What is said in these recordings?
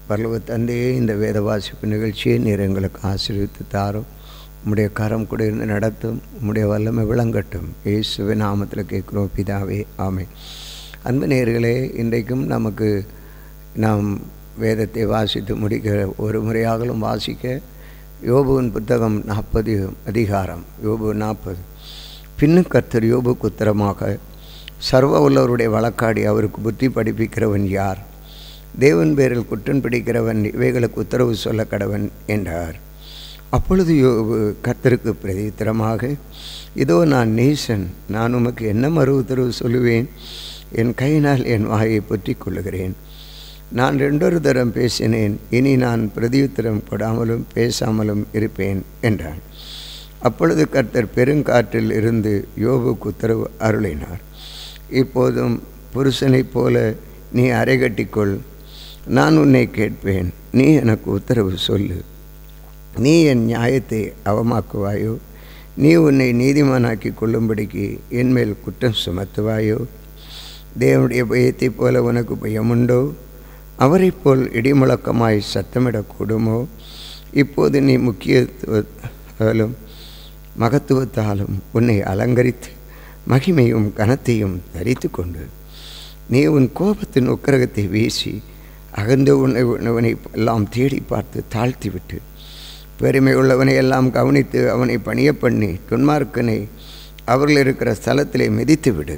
பரலோக தந்தையே, இந்த வேத வாசிப்பு நிகழ்ச்சியை நீர் எங்களுக்கு ஆசீர்வதித்து தாரும். உம்முடைய கரம் கூட இருந்து நடத்தும். உம்முடைய வல்லமை விளங்கட்டும். இயேசுவின் நாமத்தில் கேட்கிறோம் பிதாவே, ஆமென். அன்பு நேயர்களே, இன்றைக்கும் நாம் வேதத்தை வாசித்து முடிக்க ஒரு முறையாகலும் வாசிக்க யோபுவின் புத்தகம் 40 அதிகாரம். யோபு 40. பின்னும் கர்த்தர் யோபுக்கு உத்தரமாக, சர்வ உள்ளவருடைய வழக்காடி அவருக்கு புத்தி படிப்பிக்கிறவன் யார்? தேவன் பேரில் குற்றம் பிடிக்கிறவன் இவைகளுக்கு உத்தரவு சொல்ல கடவன் என்றார். அப்பொழுது யோபு கர்த்தருக்கு பிரதித்திரமாக, இதோ நான் நீசன், நான் உமக்கு என்ன மறு உத்தரவு சொல்லுவேன்? என் கையினால் என் வாயை பொற்றிக் கொள்ளுகிறேன். நான் 2 தரம் பேசினேன், இனி நான் பிரதியுத்தரம் கொடாமலும் பேசாமலும் இருப்பேன் என்றான். அப்பொழுது கர்த்தர் பெருங்காற்றில் இருந்து யோபுக்கு உத்தரவு அருளினார். இப்போதும் புருஷனைப் போல நீ அரைகட்டிக்கொள், நான் உன்னை கேட்பேன், நீ எனக்கு உத்தரவு சொல்லு. நீ என் நியாயத்தை அவமாக்குவாயோ? நீ உன்னை நீதிமானாக்கி கொள்ளும்படிக்கு என்மேல் குற்றம் சுமத்துவாயோ? தேவனுடைய பயத்தைப் போல உனக்கு பயமுண்டோ? அவரைப் போல் இடிமுழக்கமாய் சத்தமிடக்கூடுமோ? இப்போது நீ முக்கியத்துவத்தாலும் மகத்துவத்தாலும் உன்னை அலங்கரித்து மகிமையும் கனத்தையும் தரித்து கொண்டு நீ உன் கோபத்தின் உக்கிரகத்தை வீசி அகந்த உணவனை எல்லாம் தேடி பார்த்து தாழ்த்திவிட்டு பெருமை உள்ளவனை எல்லாம் கவனித்து அவனை பணிய பண்ணி துன்மார்க்கனை அவர்கள் இருக்கிற ஸ்தலத்திலே மிதித்து விடு.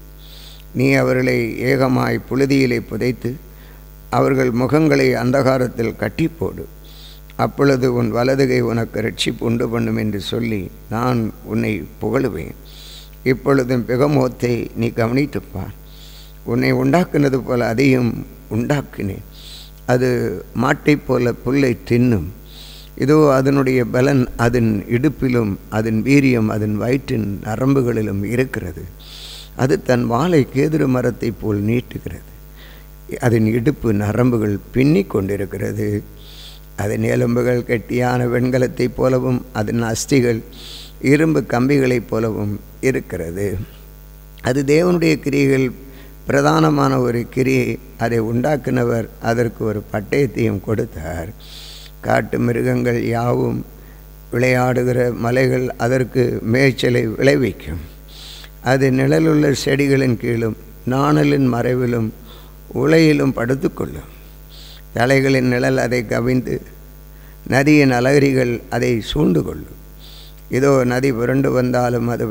நீ அவர்களை ஏகமாய் புழுதியிலே புதைத்து அவர்கள் முகங்களை அந்தகாரத்தில் கட்டி போடு. அப்பொழுது உன் வலதுகை உனக்கு ரட்சிப்பு உண்டு பண்ணும் என்று சொல்லி நான் உன்னை புகழுவேன். இப்பொழுதும் பெகமோத்தை நீ கவனித்துப்பார். உன்னை உண்டாக்குனது போல அதையும் உண்டாக்கினேன். அது மாட்டைப் போல புல்லை தின்னும். இதோ அதனுடைய பலன் அதன் இடுப்பிலும் அதன் வீரியம் அதன் வயிற்றின் நரம்புகளிலும் இருக்கிறது. அது தன் வாளை கேதுரு மரத்தை போல் நீட்டுகிறது. அதன் இடுப்பு நரம்புகள் பின்னி கொண்டிருக்கிறது. அதன் எலும்புகள் கெட்டியான வெண்கலத்தைப் போலவும் அதன் அஸ்திகள் இரும்பு கம்பிகளைப் போலவும் இருக்கிறது. அது தேவனுடைய கிரியைகள் பிரதானமான ஒரு கிரியை. அதை உண்டாக்குனவர் அதற்கு ஒரு பட்டயத்தையும் கொடுத்தார். காட்டு மிருகங்கள் யாவும் விளையாடுகிற மலைகள் அதற்கு மேய்ச்சலை விளைவிக்கும். அது நிழலுள்ள செடிகளின் கீழும் நாணலின் மறைவிலும் உலையிலும் படுத்துக்கொள்ளும். தலைகளின் நிழல் அதை கவிழ்ந்து நதியின் அலரிகள் அதை சூழ்ந்து கொள்ளும். இதோ நதி புரண்டு வந்தாலும் அது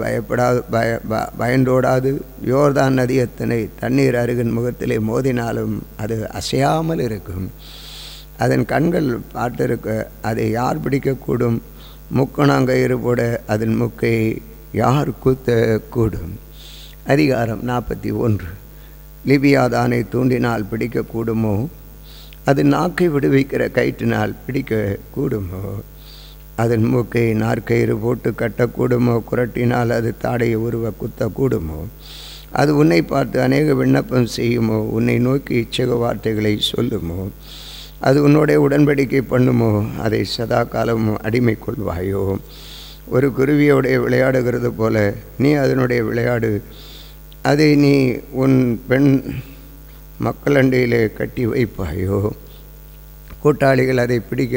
பயந்தோடாது. யோர்தான் நதி எத்தனை தண்ணீர் அருகின் முகத்திலே மோதினாலும் அது அசையாமல் இருக்கும். அதன் கண்கள் பார்த்திருக்க அதை யார் பிடிக்கக்கூடும்? முக்கணாங்கயிறு போட அதன் முக்கை யார் கூத்தக்கூடும்? அதிகாரம் 41. லிபியாதானை தூண்டினால் பிடிக்கக்கூடுமோ? அது நாக்கை விடுவிக்கிற கயிற்றினால் பிடிக்க கூடுமோ? அதன் மூக்கை நாற்கயிறு போட்டு கட்டக்கூடுமோ? குரட்டினால் அது தாடையை உருவ குத்தக்கூடுமோ? அது உன்னை பார்த்து அநேக விண்ணப்பம் செய்யுமோ? உன்னை நோக்கி இச்சக வார்த்தைகளை சொல்லுமோ? அது உன்னோடைய உடன்படிக்கை பண்ணுமோ? அதை சதா காலமும் அடிமை கொள்வாயோ? ஒரு குருவியோடைய விளையாடுகிறது போல நீ அதனுடைய விளையாடு. அதை நீ உன் பெண் மக்களண்டையிலே கட்டி வைப்பாயோ? கூட்டாளிகள் அதை பிடிக்க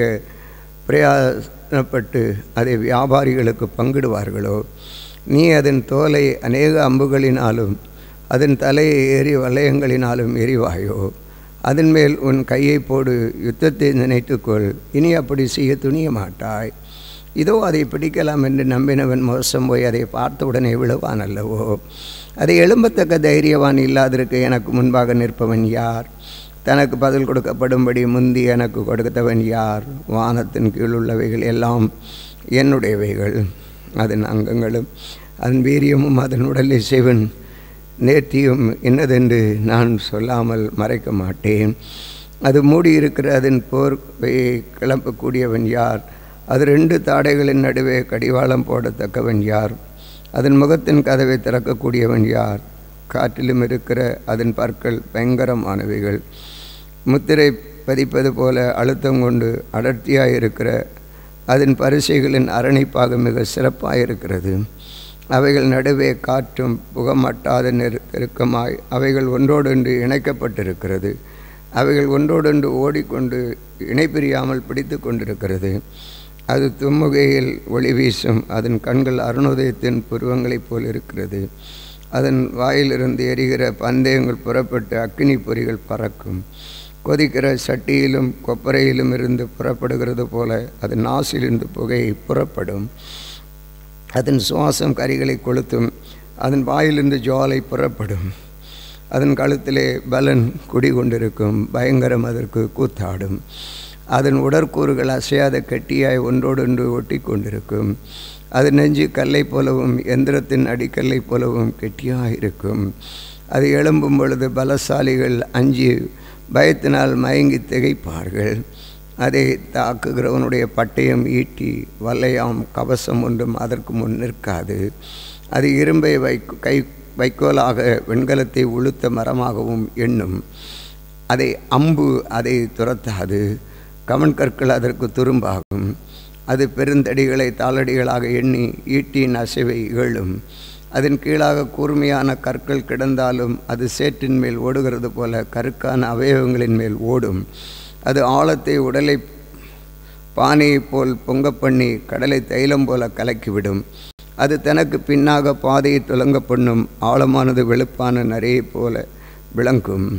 பிரயாசப்பட்டு அதை வியாபாரிகளுக்கு பங்கிடுவார்களோ? நீ அதன் தோலை அநேக அம்புகளினாலும் அதன் தலையை ஏறி வளையங்களினாலும் எறிவாயோ? அதன் மேல் உன் கையை போடு, யுத்தத்தை நினைத்துக்கொள். இனி அப்படி செய்ய துணிய மாட்டாய். இதோ அதை பிடிக்கலாம் என்று நம்பினவன் மோசம் போய் அதை பார்த்தவுடனே விழுவான் அல்லவோ? அதை எழும்பத்தக்க தைரியவான் இல்லாதிருக்க எனக்கு முன்பாக நிற்பவன் யார்? தனக்கு பதில் கொடுக்கப்படும்படி முந்தி எனக்கு கொடுத்தவன் யார்? வானத்தின் கீழுள்ளவைகள் எல்லாம் என்னுடையவைகள், அதன் அங்கங்களும் அதன் வீரியமும் அதன் உடலை செய்வன் நேர்த்தியும் என்னதென்று நான் சொல்லாமல் மறைக்க மாட்டேன். அது மூடியிருக்கிற அதன் போர்வையை கிளப்பக்கூடியவன் யார்? அது 2 தாடைகளின் நடுவே கடிவாளம் போடத்தக்கவன் யார்? அதன் முகத்தின் கதவை திறக்கக்கூடியவன் யார்? காற்றிலும் இருக்கிற அதன் பற்கள் பயங்கரமானவைகள். முத்திரை பதிப்பது போல அழுத்தம் கொண்டு அடர்த்தியாயிருக்கிற அதன் பரிசைகளின் அரணிப்பாக மிக சிறப்பாயிருக்கிறது. அவைகள் நடுவே காற்றும் புகமட்டாத நெருக்கமாய் அவைகள் ஒன்றோடொன்று இணைக்கப்பட்டிருக்கிறது. அவைகள் ஒன்றோடொன்று ஓடிக்கொண்டு இணைப்பிரியாமல் பிடித்து கொண்டிருக்கிறது. அது தும்முகையில் ஒளி வீசும். அதன் கண்கள் அருணோதயத்தின் புருவங்களைப் போல் இருக்கிறது. அதன் வாயிலிருந்து எரிகிற பந்தயங்கள் புறப்பட்டு அக்கினி பொறிகள் பறக்கும். கொதிக்கிற சட்டியிலும் கொப்பரையிலும் இருந்து புறப்படுகிறது போல அதன் நாசிலிருந்து புகை புறப்படும். அதன் சுவாசம் கரிகளை கொளுத்தும். அதன் வாயிலிருந்து ஜுவாலை புறப்படும். அதன் கழுத்திலே பலன் குடிகொண்டிருக்கும். பயங்கரம் அதற்கு கூத்தாடும். அதன் உடற்கூறுகள் அசையாத கெட்டியாய் ஒன்றோடொன்று ஒட்டி கொண்டிருக்கும். அது நெஞ்சு கல்லை போலவும் எந்திரத்தின் அடிக்கல்லை போலவும் கெட்டியாக இருக்கும். அது எழும்பும் பொழுது பலசாலிகள் அஞ்சி பயத்தினால் மயங்கி திகைப்பார்கள். அதை தாக்குகிறவனுடைய பட்டயம் ஈட்டி வல்லையாம் கவசம் ஒன்றும் அதற்கு முன் நிற்காது. அது இரும்பை வைக்கோலாக வெண்கலத்தை உளுத்த மரமாகவும் எண்ணும். அதை அம்பு அதை துரத்தாது. கமன்கற்கள் அதற்கு துரும்பாகும். அது பெருந்தடிகளை தாளடிகளாக எண்ணி ஈட்டியின் அசைவை இகழும். அதன் கீழாக கூர்மையான கற்கள் கிடந்தாலும் அது சேற்றின் மேல் ஓடுகிறது போல கருக்கான அவயவங்களின் மேல் ஓடும். அது ஆழத்தை உடலை பானையைப் போல் பொங்க பண்ணி கடலை தைலம் போல கலக்கிவிடும். அது தனக்கு பின்னாக பாதையை துலங்க பண்ணும். ஆழமானது வெளுப்பான நரையைப் போல விளங்கும்.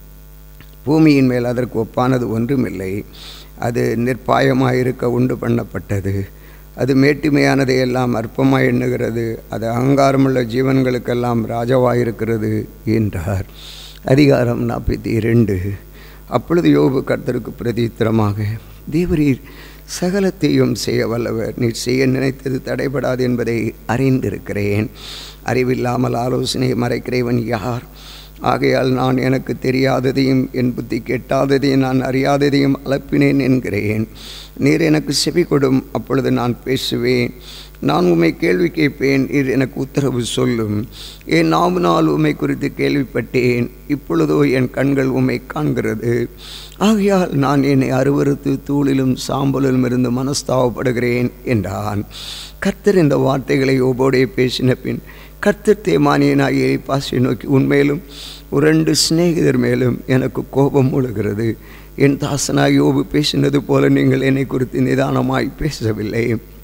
பூமியின் மேல் அதற்கு ஒப்பானது ஒன்றுமில்லை. அது நிர்பாயமாயிருக்க உண்டு பண்ணப்பட்டது. அது மேட்டிமையானதை எல்லாம் அற்பமாய் எண்ணுகிறது. அது அகங்காரமுள்ள ஜீவன்களுக்கெல்லாம் ராஜாவாயிருக்கிறது என்றார். அதிகாரம் 42. அப்பொழுது யோபு கர்த்தருக்கு பிரதித்திரமாக, தேவரீர் சகலத்தையும் செய்ய வல்லவர். நீர் செய்ய நினைத்தது தடைபடாது என்பதை அறிந்திருக்கிறேன். அறிவில்லாமல் ஆலோசனை மறைக்கிறவன் யார்? ஆகையால் நான் எனக்கு தெரியாததையும் என் புத்தி கெட்டாததையும் நான் அறியாததையும் அலப்பினேன் என்கிறேன். நீர் எனக்கு செவி கொடும், அப்பொழுது நான் பேசுவேன். நான் உம்மை கேள்வி கேட்பேன், நீர் எனக்கு உத்தரவு சொல்லும். என் நாவினால் உம்மை குறித்து கேள்விப்பட்டேன், இப்பொழுதோ என் கண்கள் உம்மை காண்கிறது. ஆகையால் நான் என்னை அருவருத்து தூளிலும் சாம்பலிலும் இருந்து மனஸ்தாபப்படுகிறேன் என்றான். கர்த்தர் இந்த வார்த்தைகளை யோபோடே பேசின பின் கர்த்தர் தேமானியனாகிய எலிப்பாசை நோக்கி, உன்மேலும் 2 சிநேகிதர் மேலும் எனக்கு கோபம் மூழுகிறது. என் தாசனாய் யோபு பேசினது போல நீங்கள் என்னை குறித்து நிதானமாய் பேசவில்லை.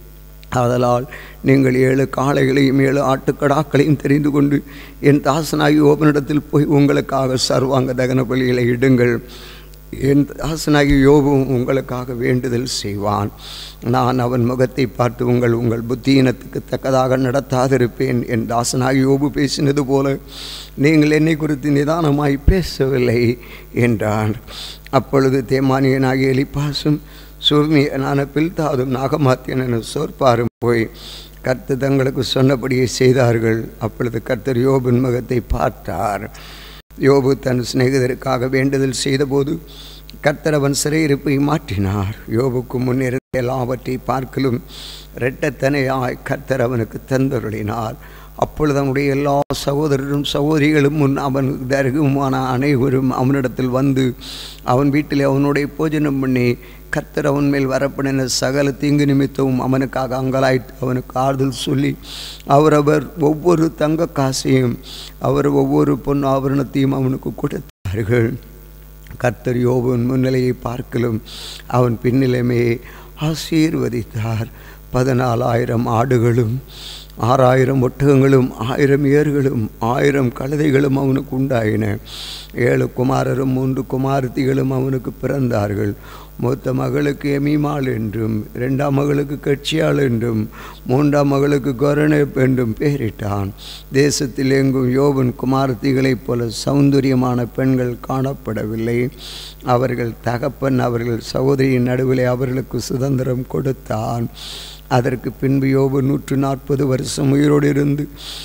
ஆதலால் நீங்கள் 7 காளைகளையும் 7 ஆட்டுக்கடாக்களையும் தெரிந்து கொண்டு என் தாசனாய் யோபனிடத்தில் போய் உங்களுக்காக சர்வாங்க தகன பலிகளை இடுங்கள். என் தாசனாகி யோபும் உங்களுக்காக வேண்டுதல் செய்வான். நான் அவன் முகத்தை பார்த்து உங்கள் புத்தியினத்துக்கு தக்கதாக நடத்தாதிருப்பேன். என் தாசனாகி யோபு பேசினது போல நீங்கள் என்னை குறித்து நிதானமாய் பேசவில்லை என்றான். அப்பொழுது தேமானியனாகிய எலிப்பாசும் சூர்மியனான பில்தாதும் நாகமாத்தியனும் சோர்பாரும் போய் கர்த்தர் தங்களுக்கு சொன்னபடியே செய்தார்கள். அப்பொழுது கர்த்தர் யோபின் முகத்தை பார்த்தார். யோபு தன் சிநேகிதருக்காக வேண்டுதல் செய்தபோது கர்த்தர் அவன் சிறையிருப்பை மாற்றினார். யோபுக்கு முன்னிருந்த எல்லாவற்றை பார்க்கலும் இரட்டத்தனையாய் கர்த்தர் அவனுக்கு தந்தருளினார். அப்பொழுது அவனுடைய எல்லா சகோதரரும் சகோதரிகளும் முன் அவன் தருகுமான அனைவரும் அவனிடத்தில் வந்து அவன் வீட்டில் அவனுடைய போஜனம் பண்ணி கர்த்தர் அவன் மேல் வரப்படின சகல தீங்கு நிமித்தமும் அவனுக்காக அங்கலாய்த்து அவனுக்கு ஆறுதல் சொல்லி அவரவர் ஒவ்வொரு தங்க காசையும் ஒவ்வொரு பொன் ஆபரணத்தையும் அவனுக்கு கொடுத்தார்கள். கர்த்தர் யோபுவின் முன்னிலையை பார்க்கலும் அவன் பின்னிலைமையை ஆசீர்வதித்தார். 14,000 ஆடுகளும் 6,000 ஒட்டகங்களும் 1000 ஏர்களும் 1000 கழுதைகளும் அவனுக்கு உண்டாயின. 7 குமாரரும் 3 குமாரத்திகளும் அவனுக்கு பிறந்தார்கள். மூத்த மகளுக்கு எமிமாள் என்றும் 2ஆம் மகளுக்கு கட்சியாள் என்றும் 3ஆம் மகளுக்கு கொரனேப் என்றும் பெயரிட்டான். தேசத்தில் எங்கும் யோபன் குமாரத்திகளைப் போல சௌந்தரியமான பெண்கள் காணப்படவில்லை. அவர்கள் தகப்பன் அவர்கள் சகோதரியின் நடுவிலே அவர்களுக்கு சுதந்திரம் கொடுத்தான். அதற்கு பின்பு யோபு 140 வருஷம் உயிரோடு இருந்து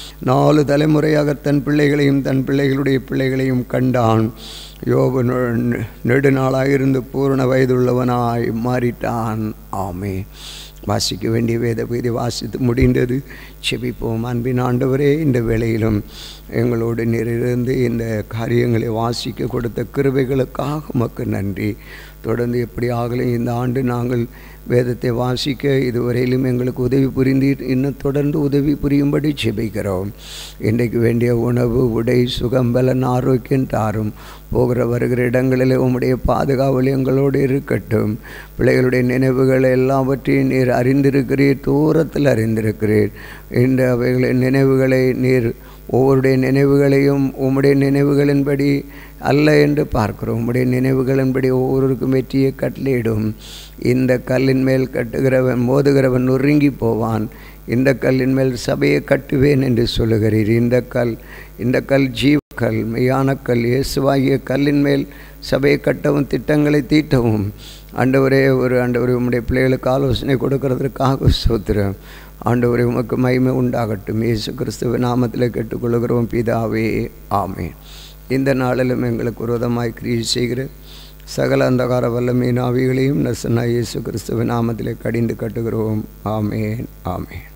4 தலைமுறையாக தன் பிள்ளைகளையும் தன் பிள்ளைகளுடைய பிள்ளைகளையும் கண்டான். யோபு நெடுநாளாயிருந்து பூரண வயதுள்ளவனாய் மாறிட்டான். ஆமே. வாசிக்க வேண்டிய வேத பகுதி வாசித்து முடிந்தது. செபிப்போம். அன்பின் ஆண்டவரே, இந்த வேளையிலும் எங்களோடு நிறைந்து இந்த காரியங்களை வாசிக்க கொடுத்த கிருபைகளுக்காக உமக்கு நன்றி. தொடர்ந்து எப்படி ஆகலும் இந்த ஆண்டு நாங்கள் வேதத்தை வாசிக்க இதுவரையிலும் எங்களுக்கு உதவி புரிந்தீர். இன்னும் தொடர்ந்து உதவி புரியும்படி ஜெபிக்கிறோம். இன்றைக்கு வேண்டிய உணவு, உடை, சுகம், பலன், ஆரோக்கியம் தாரும். போகிற வருகிற இடங்களில் உம்முடைய பாதுகாவல் எங்களோடு இருக்கட்டும். பிள்ளைகளுடைய நினைவுகளை எல்லாவற்றையும் நீர் அறிந்திருக்கிறீர், தூரத்தில் அறிந்திருக்கிறீர். இந்த அவைகளின் நினைவுகளை நீர் ஒவ்வொருடைய நினைவுகளையும் உம்முடைய நினைவுகளின்படி அல்ல என்று பார்க்கிறோம். உம்முடைய நினைவுகளின்படி ஒவ்வொருவருக்கும் வெற்றியை கட்டளையிடும். இந்த கல்லின் மேல் கட்டுகிறவன் மோதுகிறவன் நொறுங்கி போவான், இந்த கல்லின் மேல் சபையை கட்டுவேன் என்று சொல்லுகிறீர். இந்த கல் ஜீவக்கல், மெய்யான கல், இயேசுவாகிய கல்லின் மேல் சபையை கட்டவும் திட்டங்களை தீட்டவும் ஆண்டவரே உம்முடைய பிள்ளைகளுக்கு ஆலோசனை கொடுக்கறதற்காக ஸ்தோத்திரம். ஆண்டவரே உமக்கு மகிமை உண்டாகட்டும். இயேசு கிறிஸ்துவின் நாமத்தில் கேட்டுக்கொள்கிறோம் பிதாவே, ஆமென். இந்த நாளிலும் எங்களுக்கு விரோதமாய் கிரியை செய்கிற சகல அந்தகார வல்லமையின் ஆவிகளையும் நசனாய் இயேசு கிறிஸ்துவின் நாமத்தில் கடிந்து கட்டுகிறோம். ஆமென், ஆமென்.